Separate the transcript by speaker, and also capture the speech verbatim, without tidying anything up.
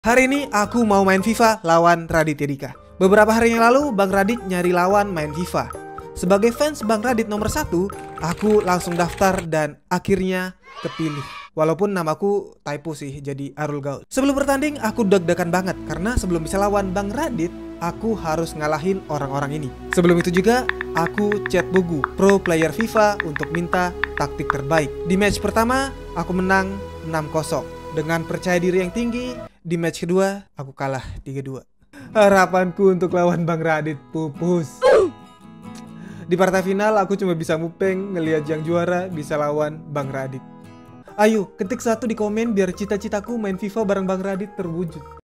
Speaker 1: Hari ini aku mau main FIFA lawan Raditya Dika. Beberapa hari yang lalu Bang Radit nyari lawan main FIFA. Sebagai fans Bang Radit nomor satu, aku langsung daftar dan akhirnya kepilih. Walaupun namaku typo sih, jadi Arul Gaul. Sebelum bertanding aku deg-degan banget karena sebelum bisa lawan Bang Radit, aku harus ngalahin orang-orang ini. Sebelum itu juga aku chat Bogu, pro player FIFA, untuk minta taktik terbaik. Di match pertama aku menang enam kosong. Dengan percaya diri yang tinggi, di match kedua aku kalah tiga dua. Harapanku untuk lawan Bang Radit pupus. Di partai final aku cuma bisa mupeng ngelihat yang juara bisa lawan Bang Radit. Ayo ketik satu di komen biar cita-citaku main FIFA bareng Bang Radit terwujud.